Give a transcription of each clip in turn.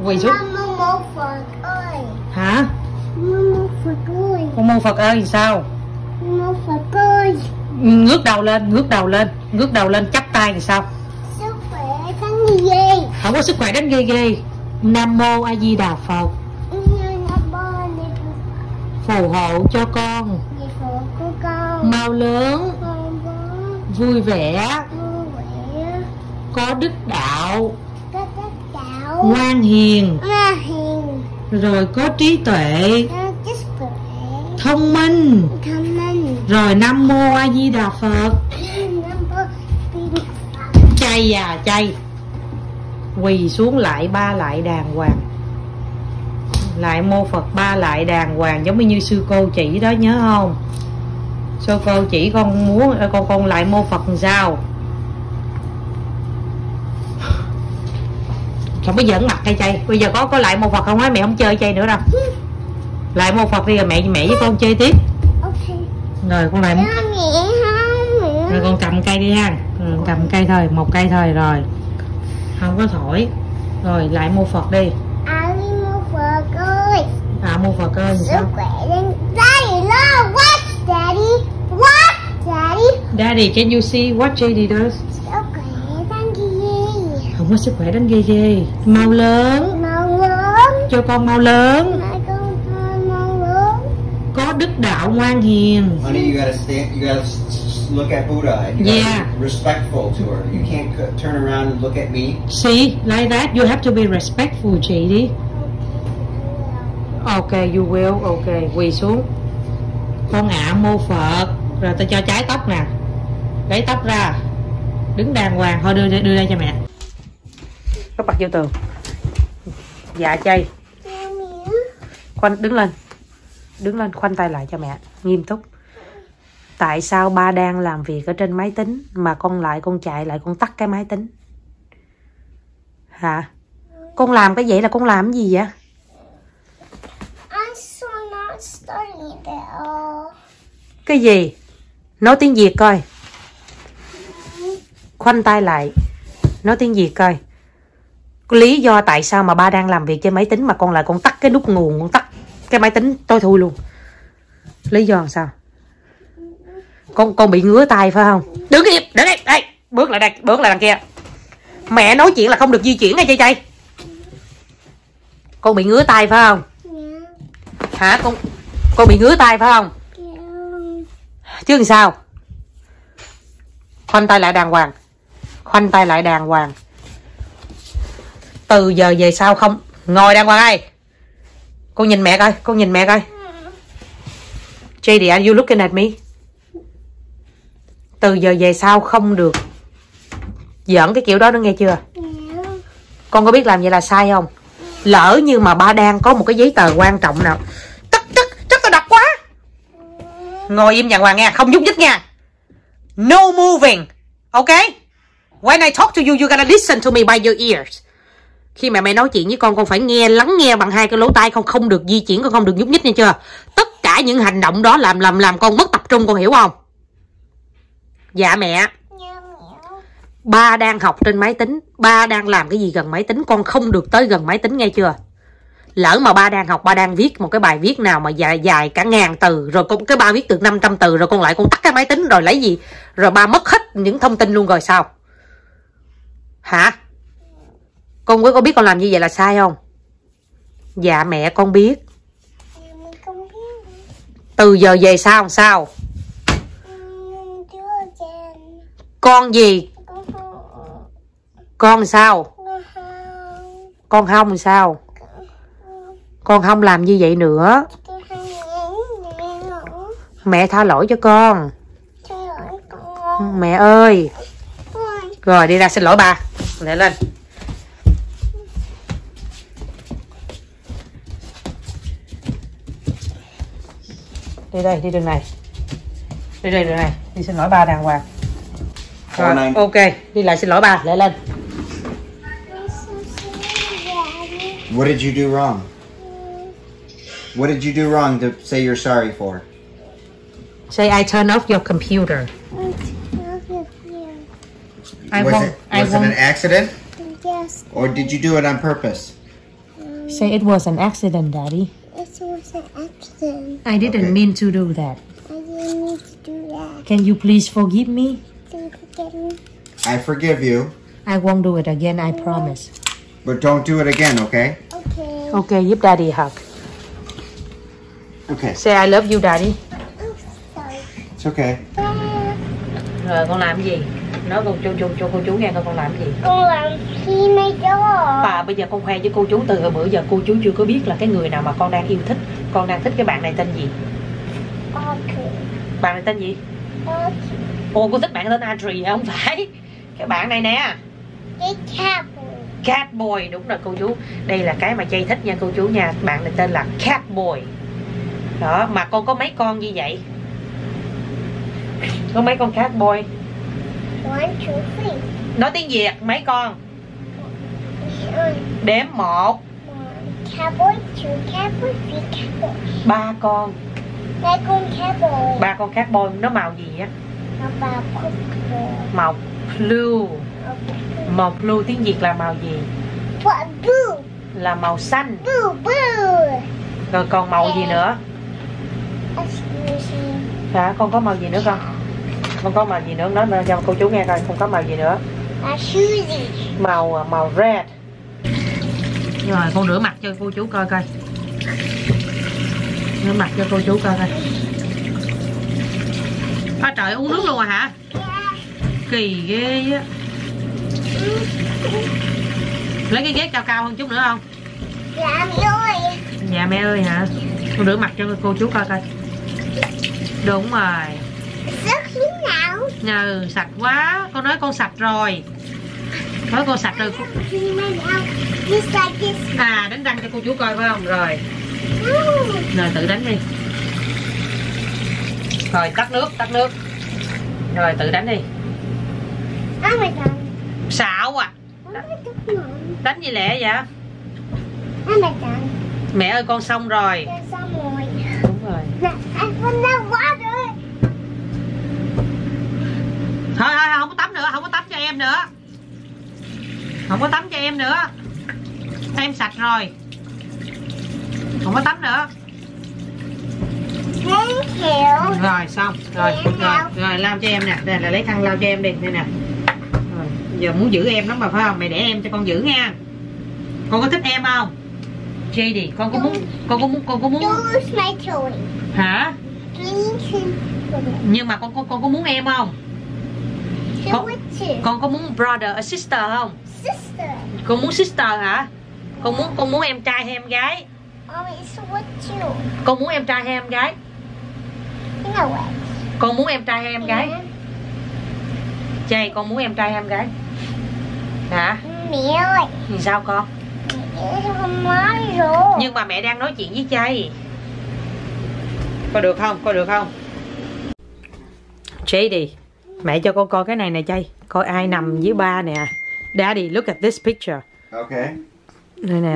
Quỳ xuống. Mô Phật ơi. Hả? Mô Phật ơi. Con mô Phật ơi sao? Mô Phật ơi. Ngước đầu lên, ngước đầu lên, ngước đầu lên, chắp tay thì sao? Sức khỏe đánh ghê. Không có sức khỏe đánh ghê ghê. Nam mô A Di Đà Phật. Phù hộ cho con mau lớn, vui vẻ, có đức đạo, ngoan hiền, rồi có trí tuệ, thông minh, rồi Nam mô A Di Đà Phật. Chay à chay. Quỳ xuống lại ba lại đàng hoàng. Lại mô Phật ba lại đàng hoàng, giống như sư cô chỉ đó, nhớ không? Sư cô chỉ con muốn con lại mô Phật làm sao? Không có giỡn mặt hay chay. Bây giờ có lại mô Phật không á? Mẹ không chơi chay nữa đâu. Lại mô Phật đi rồi mẹ với con chơi tiếp. Rồi con lại. Rồi con cầm cây đi ha. Cầm cây thôi, một cây thôi rồi. Không có thổi. Rồi lại mô Phật đi. Phật ơi. À mô Phật ơi sao? Sức khỏe lên. Daddy, no, what? Daddy, what? Daddy. Daddy, can you see what JD does? Sức khỏe đánh ghê. Không có sức khỏe đánh ghê ghê. Mau lớn. Mau lớn. Cho con mau lớn. Mau lớn. Có đức đạo ngoan hiền. Honey, you gotta look at Buddha and you gotta be respectful to her. You can't turn around and look at me. See, like that, you have to be respectful, JD. Ok, you will. Ok, quỳ xuống. Con ạ mô Phật. Rồi tôi cho trái tóc nè. Lấy tóc ra. Đứng đàng hoàng. Thôi đưa đây cho mẹ. Các bạn vô tường. Dạ chay. Khoanh đứng lên. Đứng lên khoanh tay lại cho mẹ. Nghiêm túc. Tại sao ba đang làm việc ở trên máy tính mà con chạy lại con tắt cái máy tính? Hả? Con làm cái vậy là con làm cái gì vậy? Cái gì? Nói tiếng Việt coi. Khoanh tay lại. Nói tiếng Việt coi. Lý do tại sao mà ba đang làm việc trên máy tính mà con tắt cái nút nguồn, con tắt cái máy tính tối thui luôn. Lý do làm sao? Con bị ngứa tay phải không? Đứng im, đứng đây, đây, bước lại đây, bước lại đằng kia. Mẹ nói chuyện là không được di chuyển nghe chay. Con bị ngứa tay phải không? Hả con bị ngứa tay phải không? Chứ làm sao? Khoanh tay lại đàng hoàng. Khoanh tay lại đàng hoàng. Từ giờ về sau không ngồi đàng hoàng ơi. Con nhìn mẹ coi, con nhìn mẹ coi. JD, are you looking at me? Từ giờ về sau không được giỡn cái kiểu đó nữa nghe chưa? Con có biết làm vậy là sai không? Lỡ như mà ba đang có một cái giấy tờ quan trọng nào, chắc tao đọc quá. Ngồi im đàng hoàng nha, không nhúc nhích nha. No moving, okay? When I talk to you, you gotta listen to me by your ears. Khi mà mẹ nói chuyện với con phải lắng nghe bằng hai cái lỗ tai, không được di chuyển, con không được nhúc nhích nha chưa? Tất cả những hành động đó làm con mất tập trung, con hiểu không? Dạ mẹ. Ba đang học trên máy tính, ba đang làm cái gì gần máy tính, con không được tới gần máy tính nghe chưa? Lỡ mà ba đang học, ba đang viết một cái bài viết nào mà dài cả 1000 từ, rồi cái ba viết được 500 từ, rồi con tắt cái máy tính rồi lấy gì? Rồi ba mất hết những thông tin luôn rồi sao? Hả? Con có biết con làm như vậy là sai không? Dạ mẹ con biết. Từ giờ về sau sao? Con gì? Con sao? Con không sao? Con không làm như vậy nữa. Mẹ tha lỗi cho con. Mẹ ơi. Rồi đi ra xin lỗi ba. Để lên. Đi đây, đi đường này. Đi đây đường này, đi xin lỗi ba đàng hoàng. Rồi, ok, đi lại xin lỗi ba, lại lên. What did you do wrong? What did you do wrong to say you're sorry for? Say I turn off your computer. Was it an accident? Yes. Or did you do it on purpose? Say it was an accident, Daddy. It was an accident. I didn't Okay. mean to do that. I didn't need to do that. Can you please forgive me? Don't forget me. I forgive you, I won't do it again, I promise. but don't do it again, okay? Okay. Okay, giúp Daddy hug. Okay. Say I love you, Daddy. I'm sorry. It's okay. Rồi con làm gì? Nói cho cô chú nghe coi con làm gì. Con làm khi mấy đó. Và bây giờ con khoe với cô chú từ hồi bữa giờ cô chú chưa có biết là cái người nào mà con đang yêu thích. Con đang thích cái bạn này tên gì? Okay. Bạn này tên gì? Okay. Ồ, cô thích bạn tên Adri không phải. Cái bạn này nè. Cái cat. Catboy, đúng rồi cô chú. Đây là cái mà Chay thích nha cô chú nha. Bạn này tên là Catboy. Đó, mà con có mấy con như vậy? Có mấy con Catboy? 1, 2, 3. Nói tiếng Việt, mấy con? One Đếm 1 cowboy, 2 cowboy, 3 cowboy. 3 con. 3 con cowboy. 3 con Catboy, nó màu gì á? Nó màu purple. Màu blue. Màu blue tiếng Việt là màu gì? What blue? Là màu xanh. Blue, blue. Rồi còn màu gì nữa? Excuse me. Hả? Con có màu gì nữa con? Con có màu gì nữa? Nói cho cô chú nghe coi, không có màu gì nữa. Suzy. Màu red. Rồi con rửa mặt cho cô chú coi coi. Rửa mặt cho cô chú coi coi. À, trời, uống nước luôn rồi hả? Kỳ ghê á. Lấy cái ghế cao cao hơn chút nữa không? Dạ mẹ ơi. Dạ mẹ ơi hả? Con rửa mặt cho cô chú coi coi. Đúng rồi. Rất hiếm nào. Ừ, sạch quá. Con nói con sạch rồi. Nói con sạch rồi. Just like this. À, đánh răng cho cô chú coi phải không? Rồi. Rồi tự đánh đi. Rồi tắt nước. Rồi tự đánh đi. Oh my god. Xạo à. Đánh gì lẹ vậy? Oh my god. Mẹ ơi con xong rồi. Xong rồi. Đúng rồi. Anh Vân đã quá rồi. Thôi không có tắm nữa, không có tắm cho em nữa. Không có tắm cho em nữa. Em sạch rồi. Không có tắm nữa. Thank you. Rồi xong. Rồi lau cho em nè. Đây là lấy khăn lau cho em đi. Đây nè. Rồi, giờ muốn giữ em lắm mà phải không? Mày để em cho con giữ nha. Con có thích em không? JD, con có muốn Do my toy. hả? Please. Nhưng mà con có muốn em không? So what too? Con có muốn brother or sister không? Sister. Con muốn sister hả? Con muốn em trai hay em gái? So what too? Con muốn em trai hay em gái? You know what? Con muốn em trai hay em gái? Chay, con muốn em trai hay em gái? Hả? Mẹ ơi. Thì sao con? Mẹ không nói rồi. Nhưng mà mẹ đang nói chuyện với Chay. Coi được không? JD, mẹ cho con coi cái này nè Chay. Coi ai nằm với ba nè. Daddy, look at this picture. Okay. Đây nè.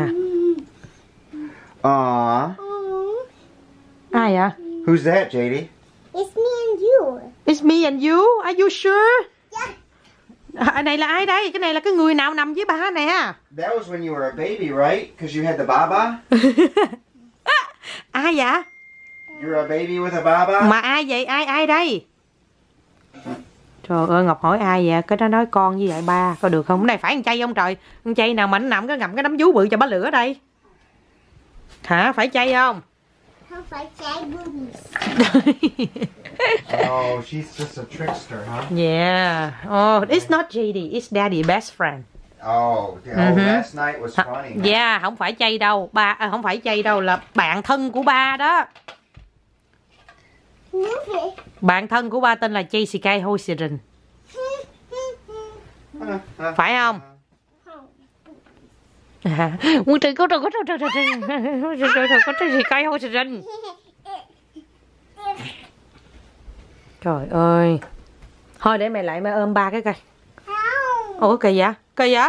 Aww. Ai vậy? Who's that, JD? It's me and you. It's me and you. Are you sure? Yeah. Này là ai đây? Cái này là cái người nào nằm với ba nè. That was when you were a baby, right? Because you had the baba? Ai vậy? You're a baby with a baba? Mà ai vậy? Ai đây? Trời ơi, Ngọc hỏi ai vậy? Cái đó nói con với lại ba. Coi được không? Cái này phải con Chay không trời? Con Chay nào mà nó nằm cái ngậm cái nắm vú bự cho bá lửa đây? Hả? Phải Chay không? Không phải trái boobies. Oh, she's just a trickster, huh? Yeah. Oh, it's not JD. It's Daddy best friend. Oh, last night was funny. Yeah, không phải Chay đâu. Không phải Chay đâu, là bạn thân của ba đó. Bạn thân của ba tên là Jessica Hoserin. Phải không? Muốn trời có Jessica Hoserin. Trời ơi. Thôi để mẹ lại mẹ ôm ba cái coi. Ủa kỳ vậy? Kỳ vậy?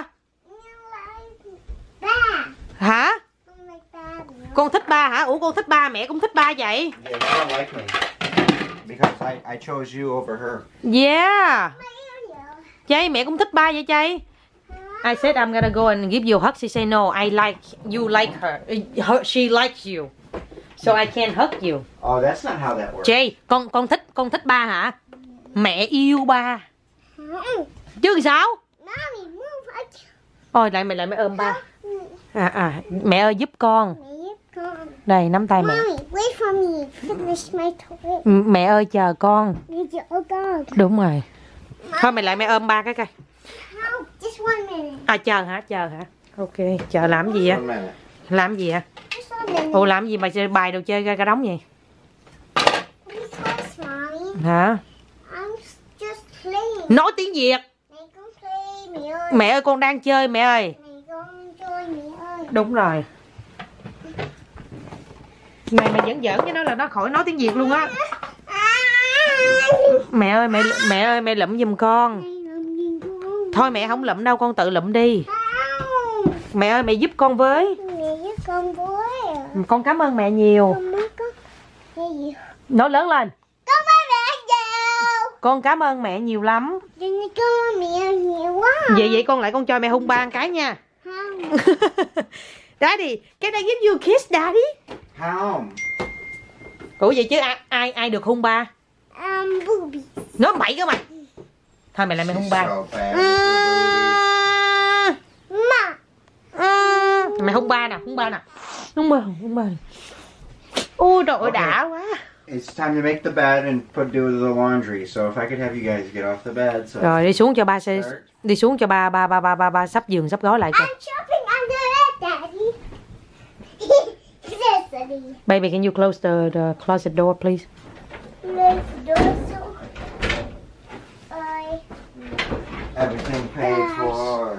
Hả? Con thích ba hả? Ủa con thích ba, mẹ cũng thích ba vậy? Yeah, you don't like me. Because I chose you over her. Yeah. Chay, mẹ cũng thích ba vậy Chay? I said I'm gonna go and give you a hug. She said no, I like you like her. She likes you. So I can't hug you. Oh, that's not how that works. Jay, con thích ba hả? Mẹ yêu ba. Chứ sao? Mommy, move. Ôi lại mày ôm ba. Mẹ ơi giúp con. Đây nắm tay mẹ. Mommy, wait for me. Finish my toilet. Mẹ ơi chờ con. Dog. Đúng rồi. Thôi mày lại mẹ ôm ba cái coi. How? Just 1 minute. À chờ hả? Ok, chờ làm gì á? Làm gì ạ? Just 1 minute. Ủa làm gì mà chơi bài đồ chơi ra cả đống vậy? Because, Mommy, Hả? I'm just playing. Nói tiếng Việt. Mày con play, mẹ ơi. Mẹ ơi con đang chơi mẹ ơi. Mày con chơi, mẹ ơi. Đúng rồi. Mày vẫn giỡn với nó là nó khỏi nói tiếng Việt luôn á. Mẹ ơi mẹ lụm giùm con. Thôi mẹ không lụm đâu, con tự lụm đi. Mẹ ơi mẹ giúp con với. Mẹ giúp con với. Con cảm ơn mẹ nhiều. Con mới có cái gì? Nói lớn lên. Con ơi mẹ nhiều. Con cảm ơn mẹ nhiều lắm. Con ơi mẹ nhiều quá. Vậy con lại con cho mẹ hung ba một cái nha. Không. Daddy, can I give you a kiss, Daddy? Không. Ủa vậy chứ ai được hung ba? Boobies. Nói bậy cơ mày. Thôi mày lại mày hung ba. So bad. Ma. Mày hung ba nè, hung ba. Ôi trời ơi đã quá. It's time to make the bed and do the laundry. So if I could have you guys get off the bed. So Rồi đi xuống cho ba đi xuống cho ba sắp giường sắp gói lại cho. I'm jumping under it, Daddy. Yes, Daddy. Baby, can you close the closet door, please? Close the door so I... everything paid for.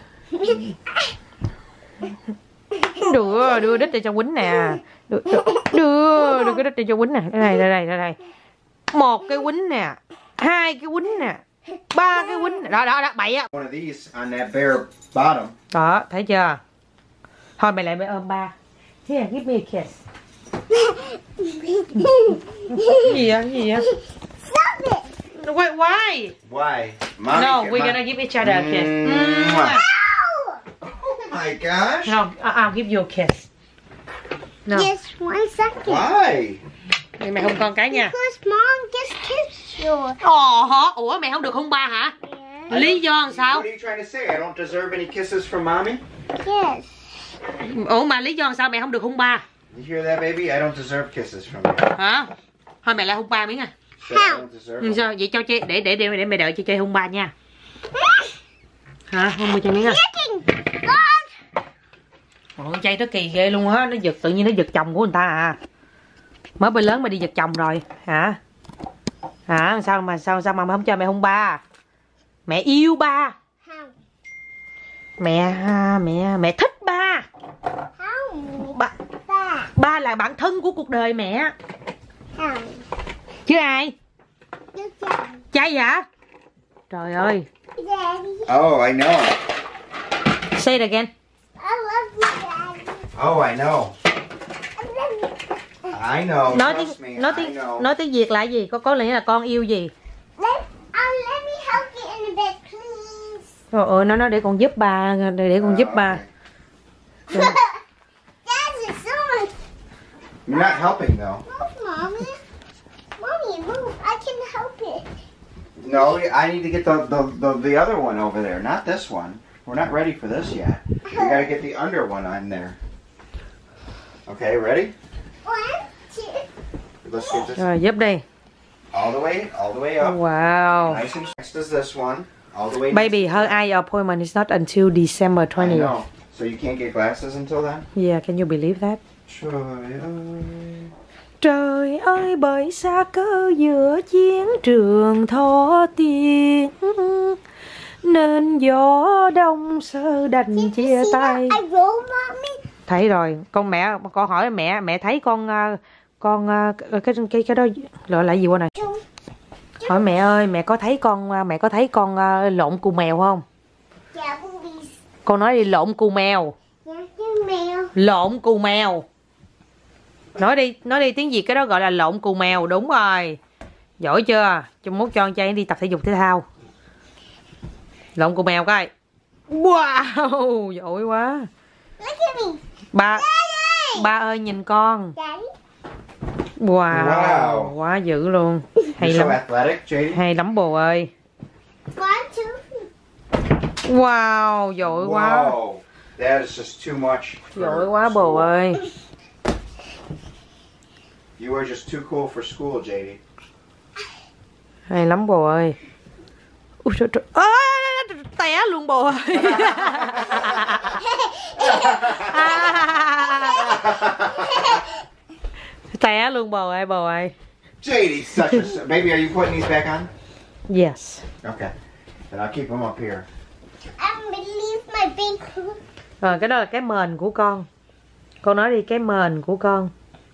Đưa đít cho quýnh nè. Đưa cái đít cho quýnh nè. Đây. Một cái quýnh nè, 2 cái quýnh nè, 3 cái quýnh nè. Đó bậy á. One of these on that bare bottom. Đó, thấy chưa? Thôi mày lại mày ôm ba. Here, give me a kiss. Gì vậy? Stop it! Wait, why? Why? Mommy, No, we're gonna give each other a kiss. Mwah. Oh my gosh. No, I'll give you a kiss. No. Just 1 second. Why? Mày hôn con cái nha. Because mom just kissed you. Ủa mày không được hôn ba hả? Yeah. Lý do làm sao? What are you trying to say? I don't deserve any kisses from mommy? Yes. Ủa mà lý do làm sao mày không được hôn ba? You hear that, baby? I don't deserve kisses from you. Hả? Thôi mày lại hôn ba miếng à? So I don't deserve them. Sao? Vậy cho chơi để mày đợi cho chơi hôn ba nha. Hả? Hôn ba chơi miếng à? Con chay nó kỳ ghê luôn á, nó giật tự nhiên nó giật chồng của người ta à. Mới bên lớn mà đi giật chồng rồi, hả? Hả? Sao mà không cho mẹ hôn ba? Mẹ yêu ba. Không. Mẹ thích ba. Không. Ba. Ba là bạn thân của cuộc đời mẹ. Không. Chứ ai? Chứ chồng. Trai hả? Trời ơi. Daddy. Oh, I know. Say it again. I love you, Daddy. Oh, I know. I love you. I know. Nói Trust me, tiếng I know. nói tiếng Việt là gì? Có nghĩa là con yêu gì? Let me help you in the bed, please. Trời ơi, nó nói để con giúp ba, để con giúp ba. Okay. Daddy, someone You're not helping though. move, Mommy. Mommy, move. I can help it. No, I need to get the other one over there, not this one. We're not ready for this yet. We gotta get the under one on there. Okay, ready? 1, 2. Let's get this Rồi giúp đi. all the way up. Wow. Nice and next is this one. All the way. Baby, her eye appointment is not until December I 20th. know. So you can't get glasses until then? Yeah, can you believe that? Trời ơi. Trời ơi bởi xa cơ giữa chiến trường thọ tiền, nên gió đông sơ đành chia tay. I roll, Mommy. Thấy rồi, con hỏi mẹ thấy con cái đó gọi là gì qua này? Hỏi mẹ ơi, mẹ có thấy con lộn cù mèo không? Yeah, boobies. Con nói đi lộn cù mèo. Yeah, you mèo. Lộn cù mèo. Nói đi tiếng Việt cái đó gọi là lộn cù mèo, đúng rồi. Giỏi chưa? Cho mốt cho con trai đi tập thể dục thể thao. Lộn cù mèo coi. Wow, giỏi quá. Look at me. Ba Daddy. ba ơi nhìn con. Daddy. Wow, Wow. quá dữ luôn. Hay You're so lắm. athletic, JD. Hay lắm bồ ơi. 1, 2. Wow, giỏi quá. Whoa. That is just too much. for Giỏi quá bồ school. ơi. You are just too cool for school, JD. Hay lắm bồ ơi. Ui trời trời. Ôi, té luôn bồ ơi. Té luôn bồ ơi bồ ơi. JD, such a... Baby, are you putting these back on? Yes. Okay. Then I'll keep them up here. I believe my big. Rồi cái đó là cái mền của con. Con nói đi, cái mền của con.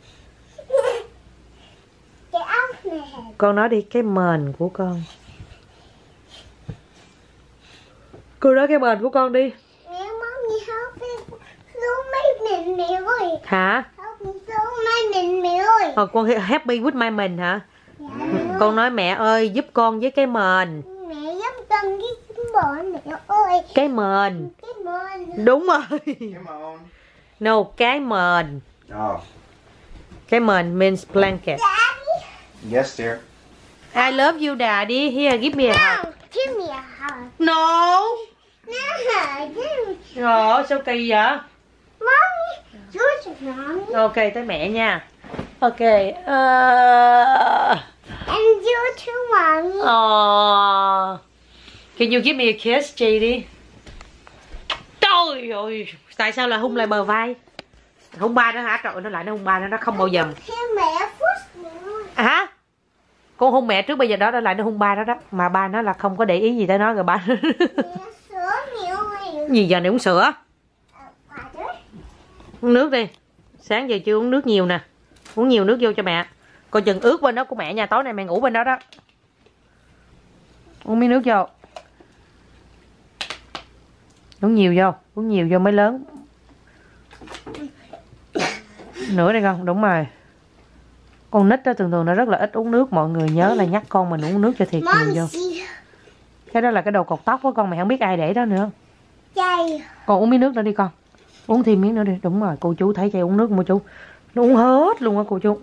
Get out my head. Con nói đi, cái mền của con. Cô nói cái mền của con đi. Now, mommy, help me throw my min mẹ ơi. Hả? Help me throw my min mẹ ơi. Con happy with my mình hả? Con nói mẹ ơi giúp con với cái mền. Mẹ giúp con cái bộ mẹ ơi. Cái mền. Cái mền. Đúng rồi. Come on. No, cái mền. Oh. Cái mền means blanket. Daddy. Yes, dear. I love you daddy. Here, give me a hug. No, give me a hug. No. No, give me. Rồi, sao kỳ vậy? Mommy, yours, mommy. Ok, tới mẹ nha. Ok. And you too, mommy. Can you give me a kiss, JD? Trời ơi, tại sao lại hung lại bờ vai? Hung ba nó hả? Trời ơi, nó lại nó hung ba nó không bao giờ. Thế mẹ first nữa. Hả? Con hung mẹ trước bây giờ đó, nó lại nó hung ba đó đó. Mà ba nó là không có để ý gì tới nó rồi ba. Mẹ sữa nhiều ơi. Gì giờ này uống sữa? Quả đấy. Uống nước đi. Sáng giờ chưa uống nước nhiều nè. Uống nhiều nước vô cho mẹ. Coi chừng ướt bên đó của mẹ nha. Tối nay mẹ ngủ bên đó đó. Uống miếng nước vô. Uống nhiều vô. Uống nhiều vô mới lớn. Nữa đây con. Đúng rồi. Con nít đó thường thường nó rất là ít uống nước. Mọi người nhớ là nhắc con mình uống nước cho thiệt nhiều vô. Cái đó là cái đầu cột tóc của con. Mẹ không biết ai để đó nữa. Chay. Con uống miếng nước nữa đi con. Uống thêm miếng nữa đi. Đúng rồi. Cô chú thấy chay uống nước mà chú. Nó uống hết luôn á cô chú.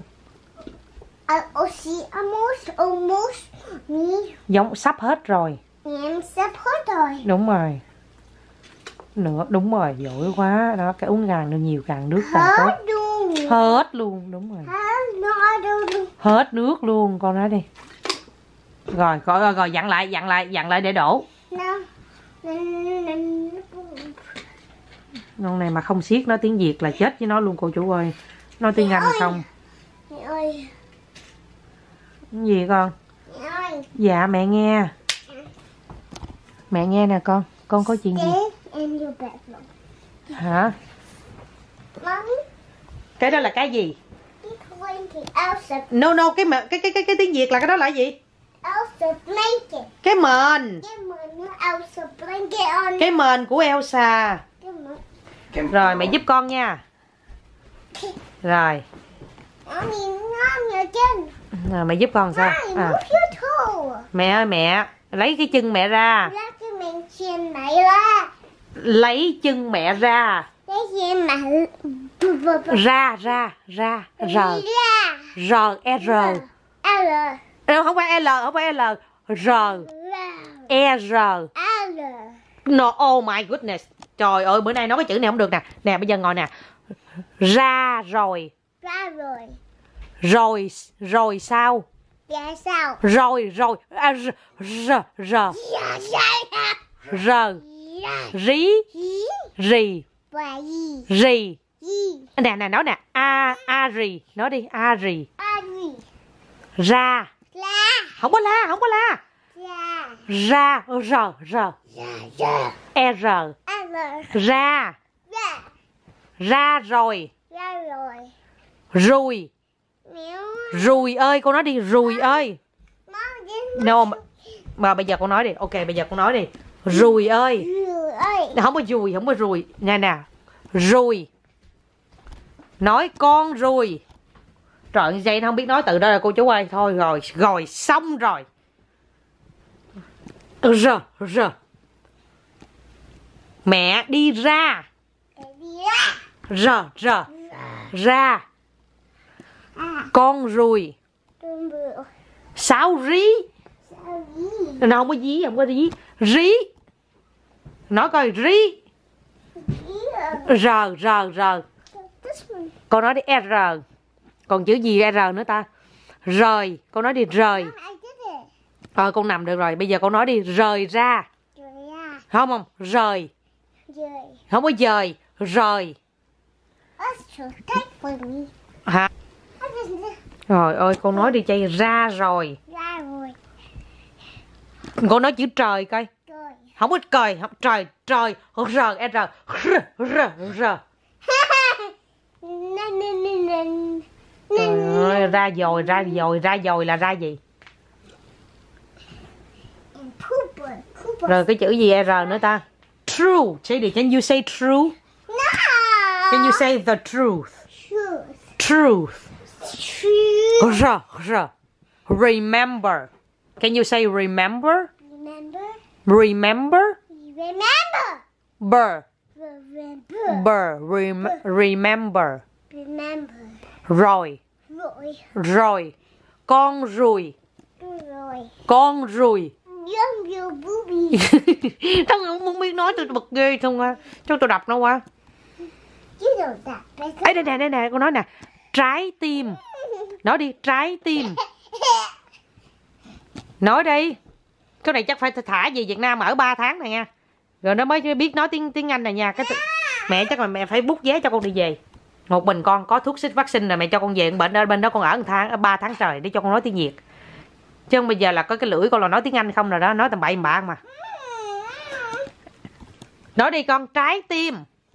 Almost me. Giống sắp hết rồi. Em sắp hết rồi. Đúng rồi. Nữa. Đúng rồi. Giỏi quá. Đó. Cái uống càng được nhiều càng nước càng tốt. Hết luôn. Hết luôn. Đúng rồi. Hết nước luôn. Con nói đi. Rồi. Rồi. Dặn lại để đổ. Con này mà không siết nó tiếng Việt là chết với nó luôn cô chú ơi. Nói tiếng Anh không. Mẹ ơi. Cái gì con? Mẹ ơi. Dạ mẹ nghe. Mẹ nghe nè con. Con có chuyện gì? Stay in your bedroom. Hả? Mommy, Cái đó là cái gì? keep blanket. Elsa. No, cái tiếng Việt là cái đó là gì? Elsa blanket. Cái mền. Cái mền Elsa blanket on. Cái mền của Elsa. Cái mền. Rồi mẹ giúp con nha. Rồi. Mommy, ngon your chân. Rồi mẹ giúp con sao? Mommy, move your toe. Mẹ ơi mẹ. Lấy cái chân mẹ ra. Lấy cái mình chân mẹ ra. Lấy chân mẹ ra. Lấy chân mẹ Ra. R. L. Không phải L. R. R. L. No, oh my goodness. Trời ơi, bữa nay nói cái chữ này không được nè. Nè, bây giờ ngồi nè. Ra rồi. Ra rồi. Rồi sao? Dạ sao? Rồi. À, r. Dạ dạ. Rí. Rì. Và gì? Rì. Gì? Nè, nói nè. A rì. Nói đi, a rì. A gì? Ra. La. Không có la. Ra. Ra. R. Dạ dạ. R. L. Ra. Dạ. Ra rồi. Ra rồi. Rùi. Mèo. Rùi ơi, con nói đi, rùi ơi. No, mà bây giờ con nói đi. Ok, bây giờ con nói đi. Rùi ơi. Rùi ơi. Không có rùi. Nè. Rùi. Nói con rùi. Trời ơi, nó không biết nói từ đó rồi cô chú ơi. Thôi rồi, xong rồi. R. Mẹ đi ra. R. Ra. Con ruồi. Sao rí. Nó không có dí, không có dí. Rí. Nói coi rí. R. Con nói đi R. Còn chữ gì R nữa ta? Rời. Con nói đi rời. Con nằm được rồi. Bây giờ con nói đi rời ra. Không? Rời. Không có dời. Rời. Hả? Rồi ơi, con nói đi chay. Ra rồi. Con nói chữ trời coi. Không có cười. Không, trời. R. Trời ơi, ra dồi là ra gì? Rồi cái chữ gì R nữa ta? True. Can you say true? No. Can you say the truth? Truth. Remember. Can you say remember? Remember. Remember. Rồi. Con ruồi. Con ruồi. Tao không biết nói, tôi bực ghê không à. Cho tôi đọc nó qua. Ê, đây, con nói nè. Trái tim. Nói đi, trái tim. Nói đi. Cái này chắc phải thả về Việt Nam ở 3 tháng này nha. Rồi nó mới biết nói tiếng Anh này nha. Mẹ chắc là mẹ phải bút vé cho con đi về. Một mình con có thuốc xích vaccine rồi, mẹ cho con về bệnh ở bên đó con ở 3 tháng trời để cho con nói tiếng Việt. Chứ không bây giờ là có cái lưỡi con là nói tiếng Anh không rồi đó, nói tầm bậy bạ mà. Nói đi con, trái tim.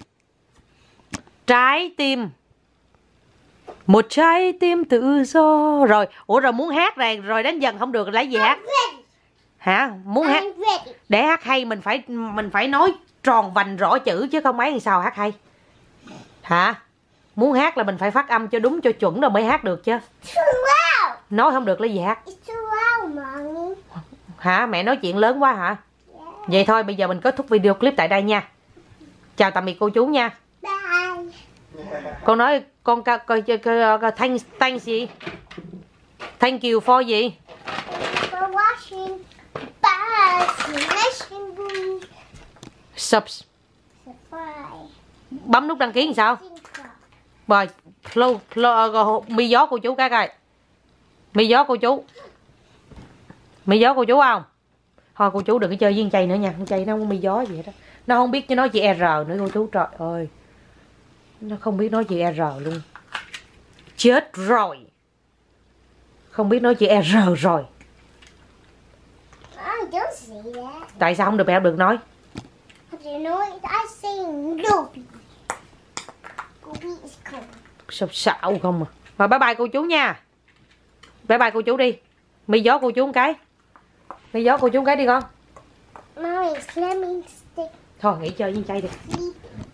Trái tim. Một trái tim tự do. Rồi, ủa rồi muốn hát rồi đánh dần không được lấy gì hát? Hả? Muốn hát. Để hát hay mình phải nói tròn vành rõ chữ chứ không ấy làm sao hát hay. Hả? Muốn hát là mình phải phát âm cho đúng cho chuẩn rồi mới hát được chứ. Nói không được lấy gì hát? Hả? Mẹ nói chuyện lớn quá hả? Vậy thôi bây giờ mình kết thúc video clip tại đây nha. Chào tạm biệt cô chú nha. Con nói con thanks gì? Thank you for gì? For watching. Bấm nút đăng ký làm sao? Rồi, mi gió cô chú cái coi. Mi gió cô chú. Mi gió cô chú không? Thôi cô chú đừng có chơi với con chay nữa nha. Con chay nó không có mi gió gì hết đó. Nó không biết nói chữ R nữa cô chú, trời ơi. Nó không biết nói chữ R luôn. Chết rồi. Không biết nói chữ R rồi. Tại sao không được mẹ được nói? Sao xạo không à. Rồi bye bye cô chú nha. Bye bye cô chú đi. Mi gió cô chú một cái. Mi gió cô chú một cái đi con. Thôi nghỉ chơi với chay đi.